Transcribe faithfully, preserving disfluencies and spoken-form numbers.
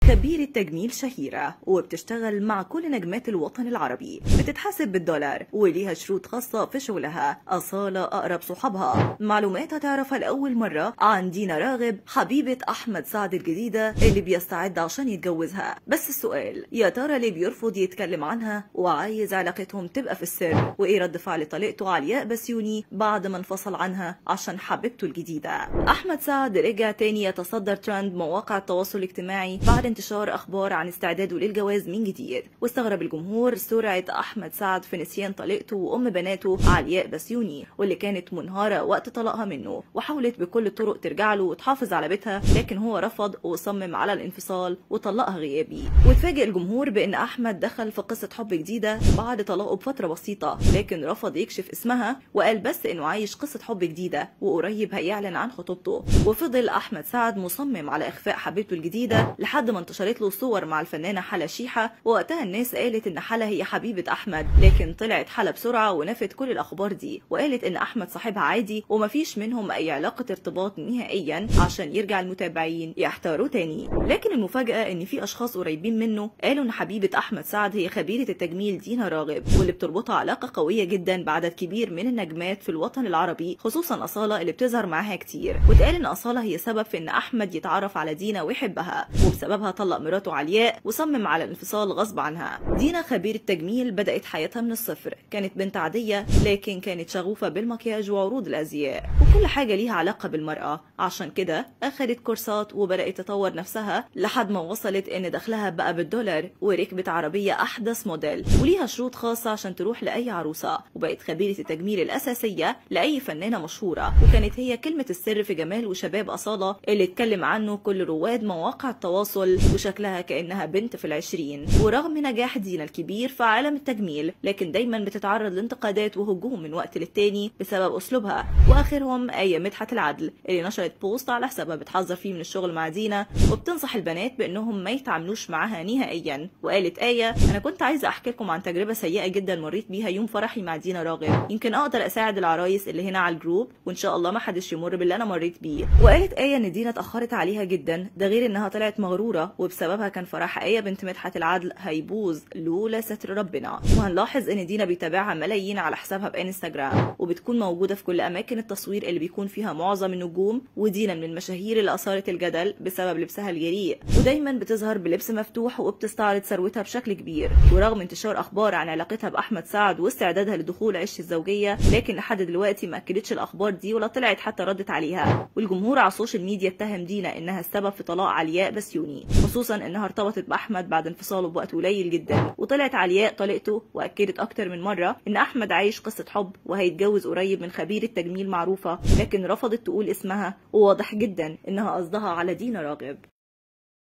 خبيرة تجميل شهيرة وبتشتغل مع كل نجمات الوطن العربي، بتتحاسب بالدولار وليها شروط خاصة في شغلها. أصالة أقرب صحابها، معلومات هتعرفها لأول مرة عن دينا راغب حبيبة أحمد سعد الجديدة اللي بيستعد عشان يتجوزها. بس السؤال، يا ترى ليه بيرفض يتكلم عنها وعايز علاقتهم تبقى في السر؟ وإيه رد فعل طليقته علياء بسيوني بعد ما انفصل عنها عشان حبيبته الجديدة؟ أحمد سعد رجع تاني يتصدر ترند مواقع التواصل الاجتماعي بعد انتشار اخبار عن استعداده للجواز من جديد، واستغرب الجمهور سرعه احمد سعد في نسيان طليقته وام بناته علياء بسيوني واللي كانت منهاره وقت طلاقها منه، وحاولت بكل الطرق ترجع له وتحافظ على بيتها، لكن هو رفض وصمم على الانفصال وطلقها غيابي. واتفاجئ الجمهور بان احمد دخل في قصه حب جديده بعد طلاقه بفتره بسيطه، لكن رفض يكشف اسمها وقال بس انه عايش قصه حب جديده وقريب هيعلن عن خطوبته. وفضل احمد سعد مصمم على اخفاء حبيبته الجديده لحد ما انتشرت له صور مع الفنانه حلا شيحه، ووقتها الناس قالت ان حلا هي حبيبه احمد، لكن طلعت حلا بسرعه ونفت كل الاخبار دي وقالت ان احمد صاحبها عادي ومفيش منهم اي علاقه ارتباط نهائيا عشان يرجع المتابعين يحتاروا تاني. لكن المفاجاه ان في اشخاص قريبين منه قالوا ان حبيبه احمد سعد هي خبيره التجميل دينا راغب، واللي بتربطها علاقه قويه جدا بعدد كبير من النجمات في الوطن العربي، خصوصا اصاله اللي بتظهر معاها كتير. واتقال ان اصاله هي سبب في ان احمد يتعرف على دينا ويحبها، وبسببها طلق مراته علياء وصمم على الانفصال غصب عنها. دينا خبيرة تجميل بدأت حياتها من الصفر، كانت بنت عادية لكن كانت شغوفة بالمكياج وعروض الأزياء وكل حاجة ليها علاقة بالمرأة، عشان كده أخدت كورسات وبدأت تطور نفسها لحد ما وصلت إن دخلها بقى بالدولار، وركبت عربية أحدث موديل وليها شروط خاصة عشان تروح لأي عروسة، وبقت خبيرة التجميل الأساسية لأي فنانة مشهورة، وكانت هي كلمة السر في جمال وشباب أصالة اللي اتكلم عنه كل رواد مواقع التواصل، وشكلها كأنها بنت في العشرين. ورغم نجاح دينا الكبير في عالم التجميل، لكن دايما بتتعرض لانتقادات وهجوم من وقت للتاني بسبب أسلوبها، وآخرهم آية مدحت العدل اللي نشرت بوست على حسابها بتحذر فيه من الشغل مع دينا وبتنصح البنات بأنهم ما يتعاملوش معاها نهائيا. وقالت آية: أنا كنت عايزة أحكي لكم عن تجربة سيئة جدا مريت بيها يوم فرحي مع دينا راغب، يمكن أقدر أساعد العرايس اللي هنا على الجروب وإن شاء الله ما حدش يمر باللي أنا مريت بيه. وقالت آية إن دينا اتأخرت عليها جدا، ده غير إنها طلعت مغرورة وبسببها كان فرح آية بنت مدحت العدل هيبوظ لولا ستر ربنا. وهنلاحظ ان دينا بيتابعها ملايين على حسابها بانستجرام، وبتكون موجوده في كل اماكن التصوير اللي بيكون فيها معظم النجوم. ودينا من المشاهير اللي اثارت الجدل بسبب لبسها الجريء، ودايما بتظهر بلبس مفتوح وبتستعرض ثروتها بشكل كبير. ورغم انتشار اخبار عن علاقتها باحمد سعد واستعدادها لدخول عش الزوجيه، لكن لحد دلوقتي ما اكدتش الاخبار دي ولا طلعت حتى ردت عليها. والجمهور على السوشيال ميديا اتهم دينا انها السبب في طلاق علياء بسيوني، خصوصا انها ارتبطت باحمد بعد انفصاله بوقت قليل جدا. وطلعت علياء طليقته واكدت اكتر من مره ان احمد عايش قصه حب وهيتجوز قريب من خبيره تجميل معروفه، لكن رفضت تقول اسمها، وواضح جدا انها قصدها على دينا راغب.